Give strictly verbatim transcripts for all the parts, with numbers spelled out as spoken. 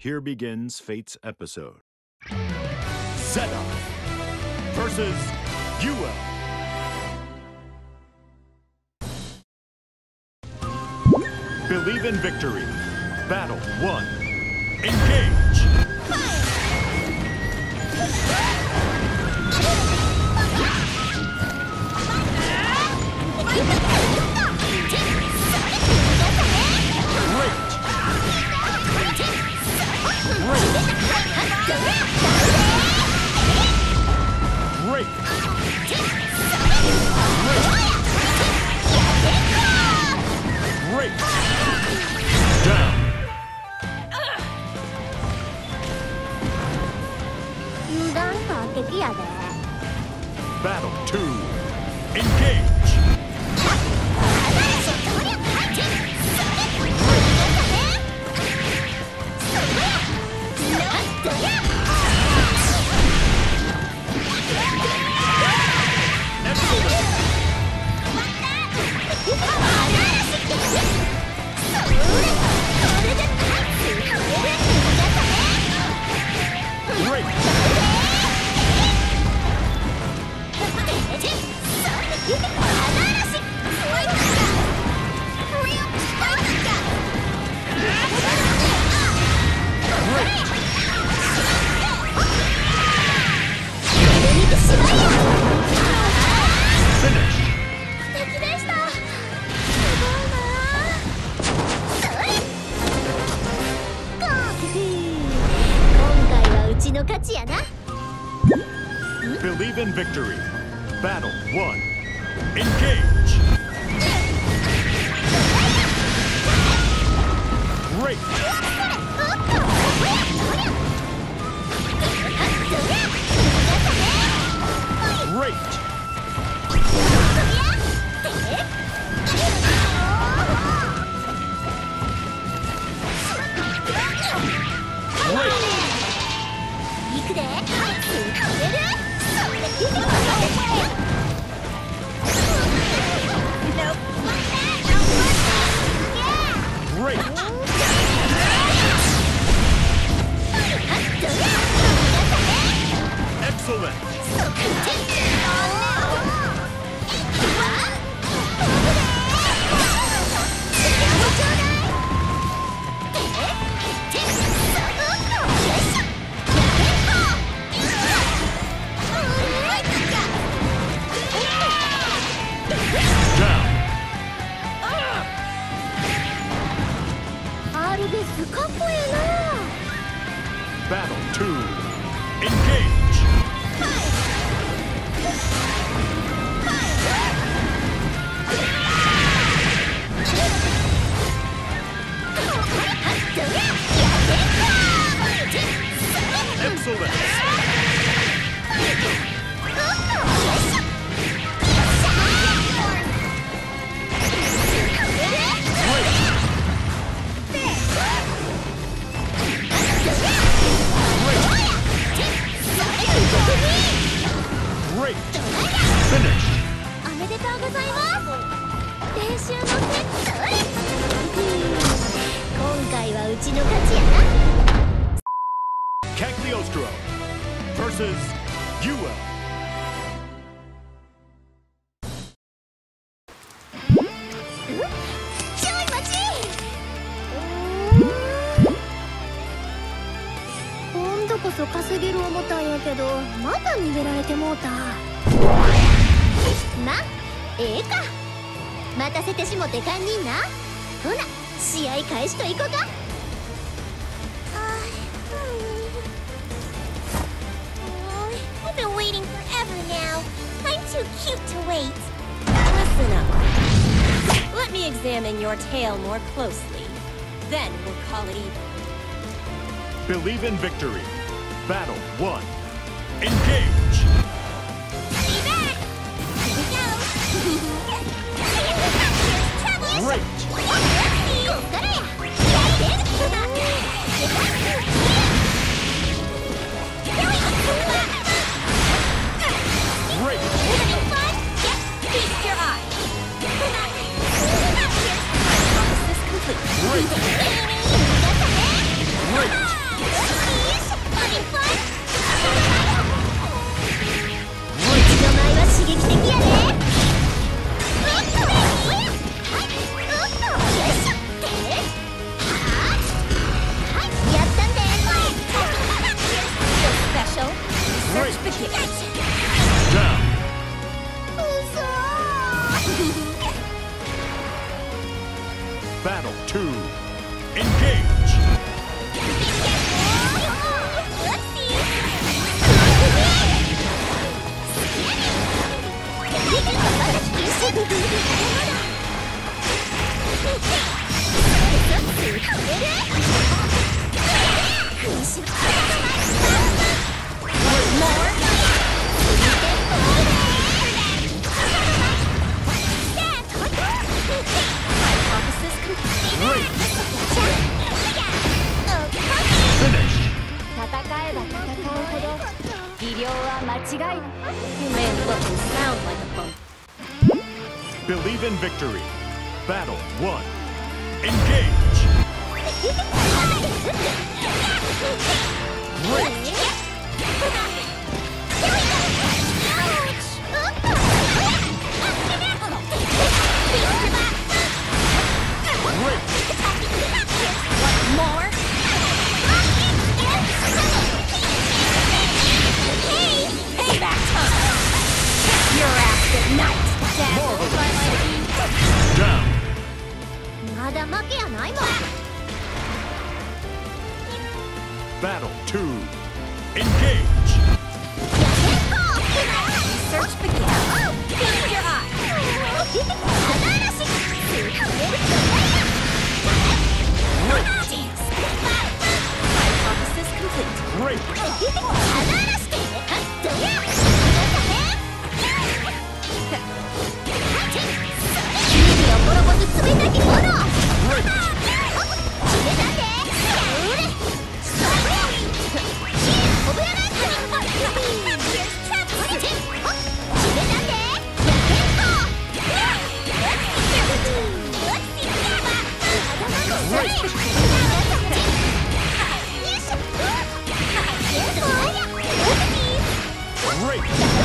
Here begins Fate's episode. Zeta versus Yuel. Believe in victory. Battle one. Engage. Great. Great. Down. Battle two. Engage. Believe in victory. Battle one. Engage. Great. Great. Great. Excellent. Battle two. Engage. Excellent. Great! Finish! Cagliostro versus Yuel. 今度こそ稼げる思ったんやけど、また逃げられてもうた。ま、ええか。待たせてしもて堪忍な。ほな、試合開始といこか。 I've been waiting forever now. I'm too cute to wait. Listen up. Let me examine your tail more closely. Then we'll call it even. Believe in victory. Battle one. Engage. Be back. Here we go. Great. Great. Having fun? Yep. Feast your eyes. Hypothesis complete. Great. Great. You may look and sound like a bum. Believe in victory. Battle one. Engage. Great. What more? Hey! Payback time! Your ass at night! Down. まだ負けやないもん。 Battle two. Engage. Search the gap. Feast your eye. Dance. Hypothesis complete. Great. Great.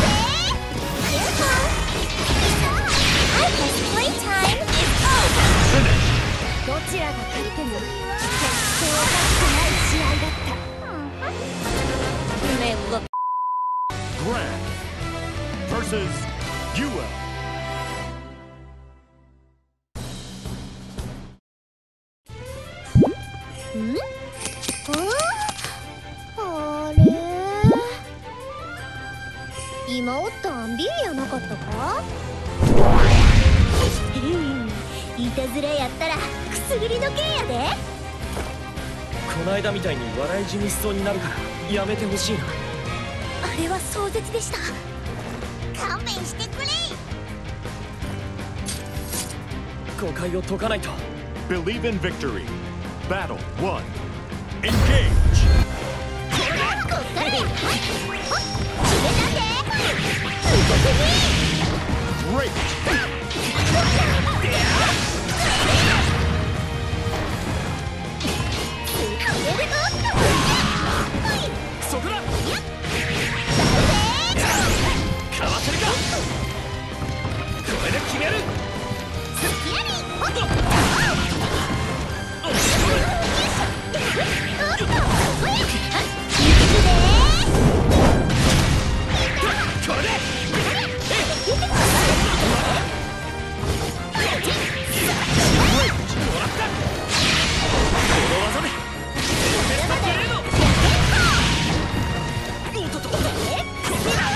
Playtime is over. Finish. どちらが勝っても決しておかしくない試合だった。 You may look. Granblue versus Yuel. ん？あれ？今おったんビリやなかったか？いたずらやったらくすぐりの剣やで。 この間みたいに笑い死にしそうになるからやめてほしいな。 あれは壮絶でした。勘弁してくれ。 誤解を解かないと。 Believe in victory. Battle one. Engage. Great. そこだ。かわせるか。これで決める。これで。もらった。この技で。ベストプレーの。おっとっと。ここだ。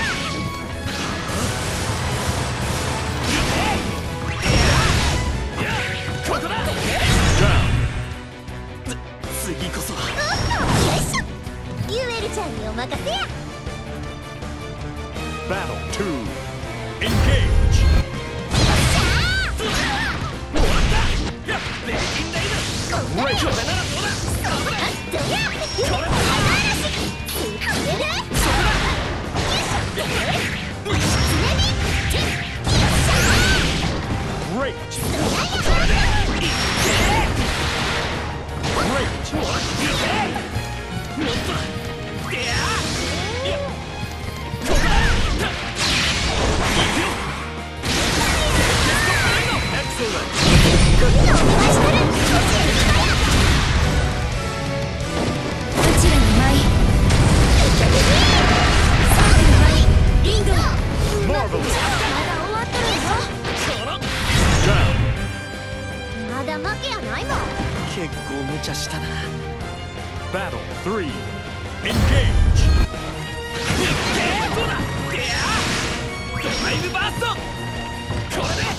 次こそは。 よいしょ。ユエルちゃんにお任せや。 Battle two. Engage. もらった。やっ、レジンダイだ。これならどうだ。これ。これ。 Great. Marvelous. まだ負けやないもん。 結構無茶したな。 Battle three. Engage. どうだ。ドライブバースト。これで。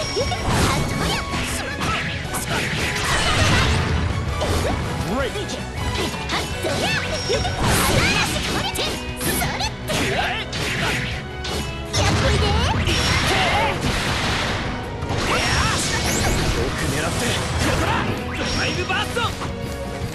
Great. よく狙って。ここだ。ドライブバースト。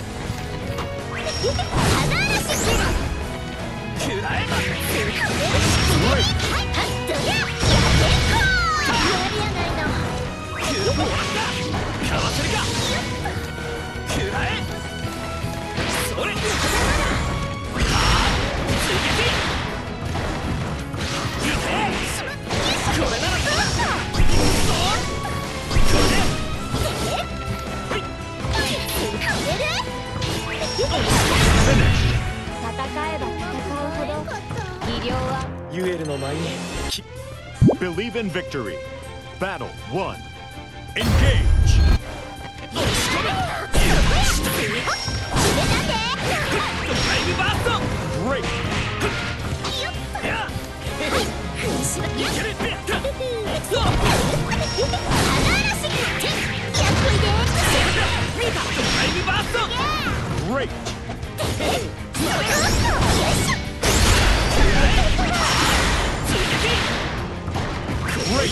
食らえば。 ユエルの前に Believe in victory. Battle one. Engage. Great. Great. Great.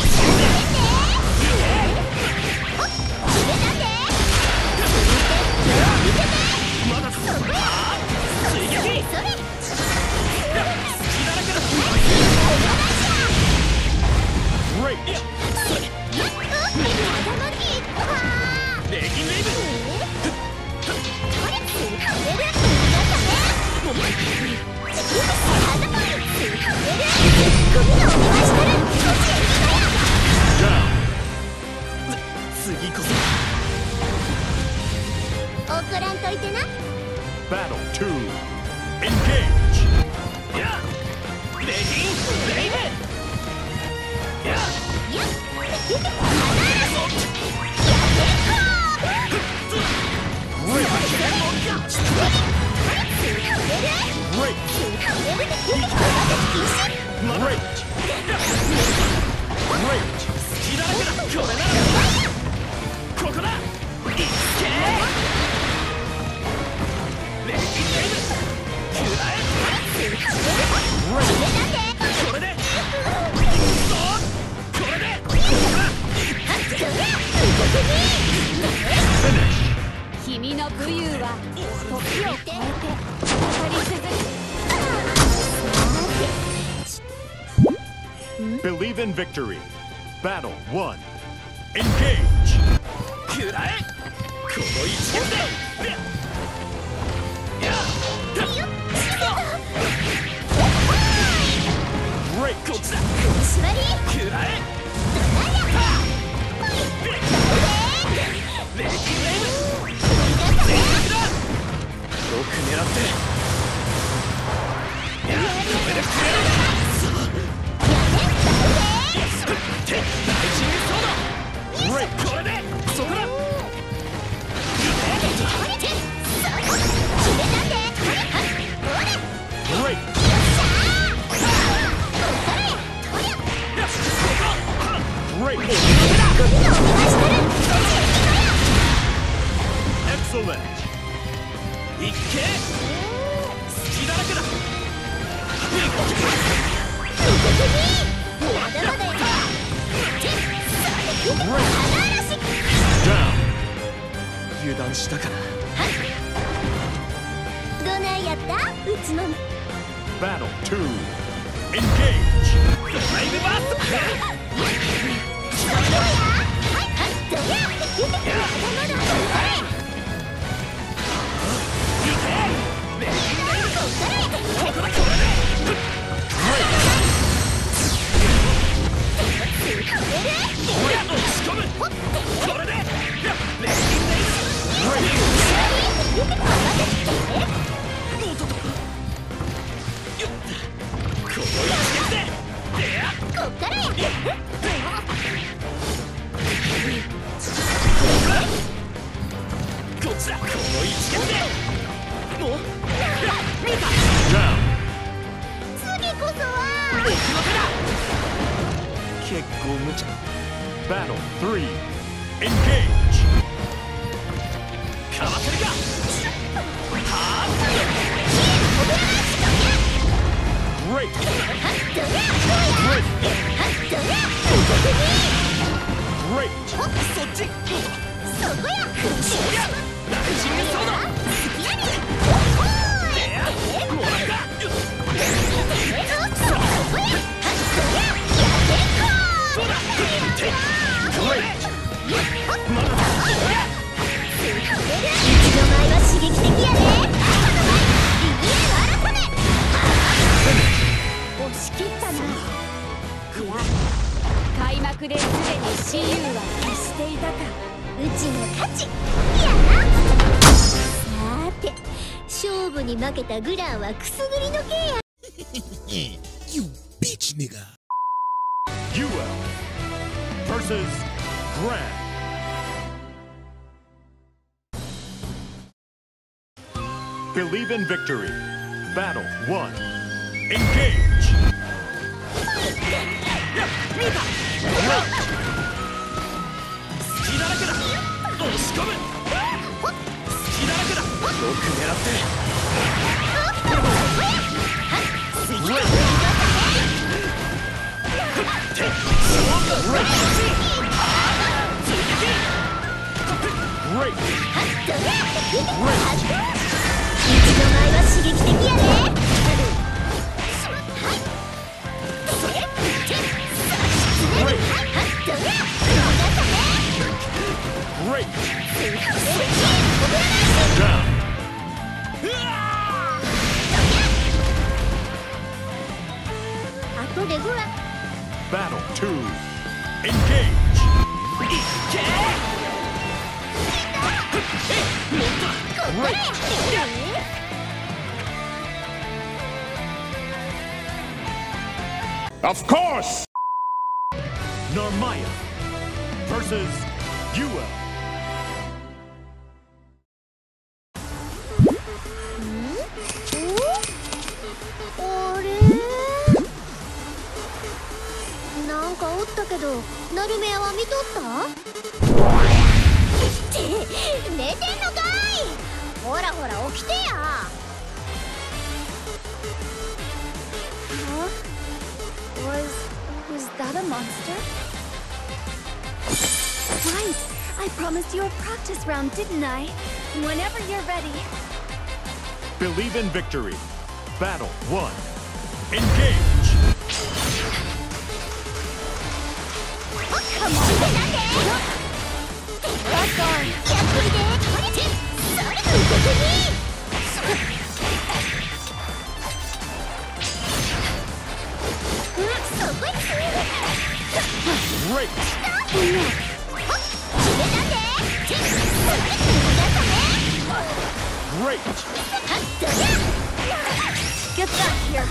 Down. 次こそ怒らんといてな。 Battle two. Engage. やレギンレイブや君の武勇は時を超えて語り続け Believe in victory. Battle one. Engage. くらえこの一撃でや Great. こっちだ縛りくらえレギンレイブよく狙ってやこれでくれるってライジングソード Great. これでそこだ Great. Great. Excellent. いっけ隙だらけだ油断したかなどないやったうちの Battle two. Engage. ライブバースト Battle three. Engage. Great. Great. Great. こ負に負けたグランはくすぐりの刑や。 You bitch nigga. Yuel versus Gran. Believe in victory. Battle one. Engage. Great. Great. 一の舞は刺激的やね。 Great. Down. 後でごらん。 Battle two. Engage. Of course. Narmaya versus Yuel. あれなんかおったけど、ナルメヤは見とった？って寝てんのかい。ほらほら起きてや。 Was... was that a monster? Right! I promised you a practice round, didn't I? Whenever you're ready. Believe in victory. Battle one. Engage. Come on! Back on! やっといで。それ動くに。そこへ。 Great. Great. Get back here!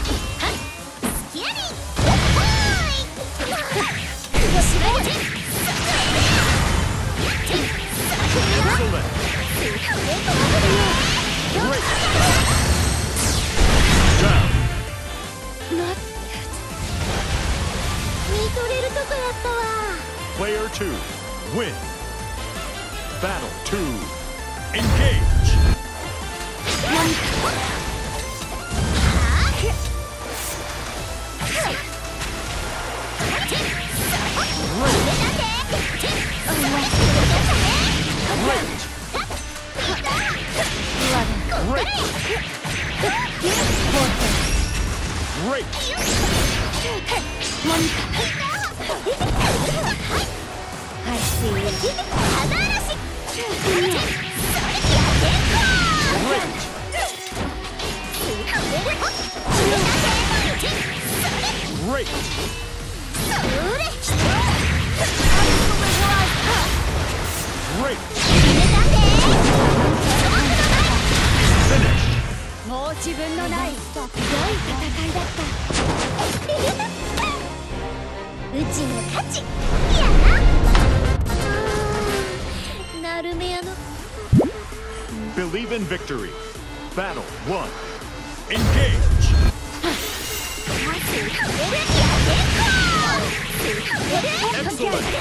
Excellent. Great. Down. Not... 見とれるとこやったわ。 Player two. Win. Battle two. Engage. Great. I see. Great. Great. Finish. もう自分のない良い戦いだった。 うちの勝ちやな。ナルメヤの Believe in victory. Battle one. Engage. Excellent.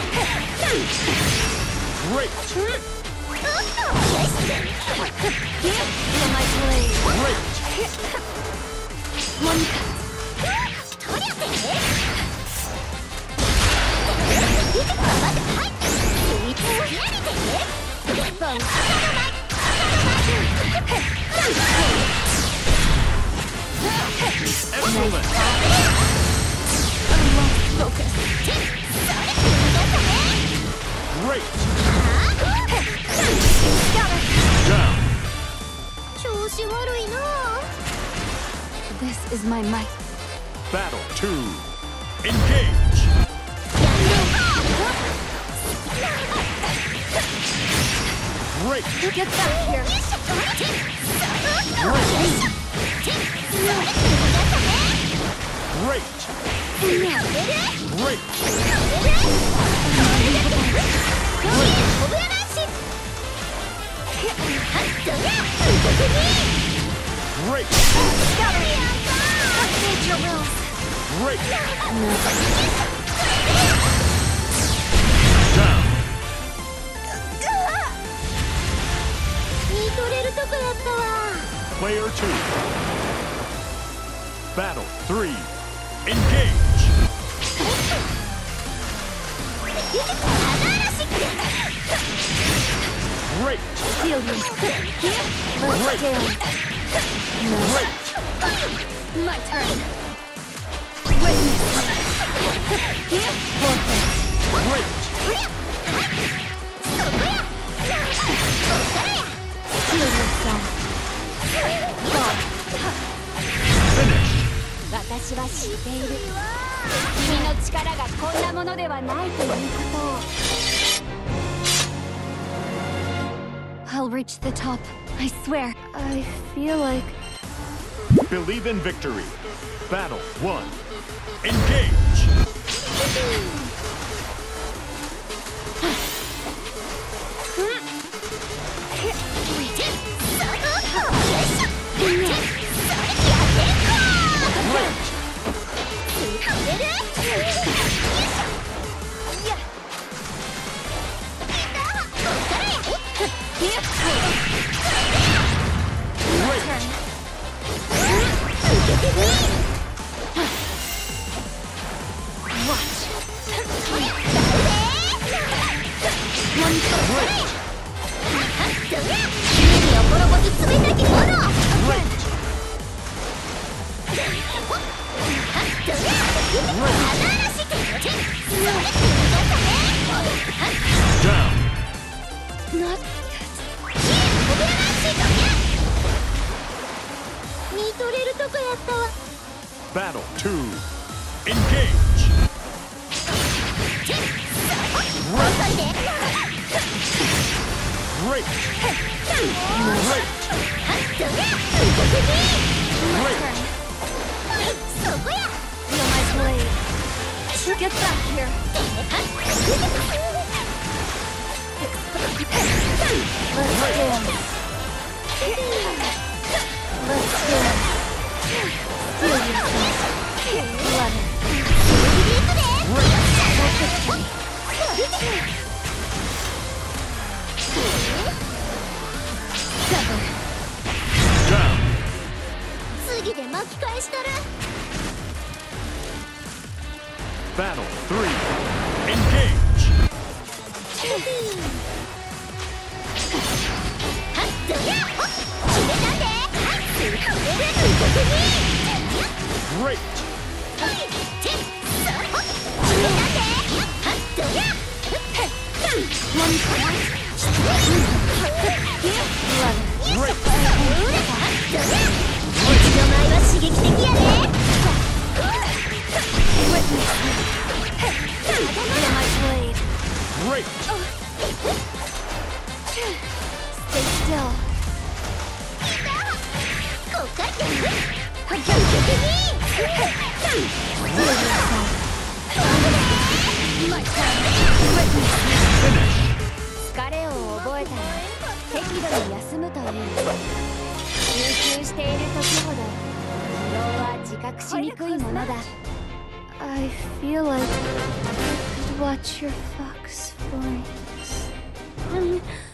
Great. Feel my blade. Great. One. Excellent. Focus. Great. Got it. Down. 調子悪いな。 This is my might. Battle two. Engage. Great. Get back here. Great. Great. Great. Great. Down. 見とれるとこやったわ。 Player two. Battle three. Engage. Great. Great. Great. My turn. Great. Finish. 私は知っている。君の力がこんなものではないということを。I'll reach the top. I swear. I feel like. Believe in victory. Battle one. Engage. Down. Not 見とれるとこやったわ。 Battle two. Engage. Great. Great. Great. そこや。 feel my blade. Get back here. Let's dance. Let's dance. Feel yourself. Let it. Sever. Down. 次で巻き返したる。 Battle three. Engage. 決めたで。 Great. One point. Great. 名前は刺激的やで。 Feel my blade. Great. Stay still. こっから。 Feel yourself. My turn. Finish. 疲れを覚えたら適度に休むといい。集中している時ほど疲労は自覚しにくいものだ。I feel like I could watch your fox flanks.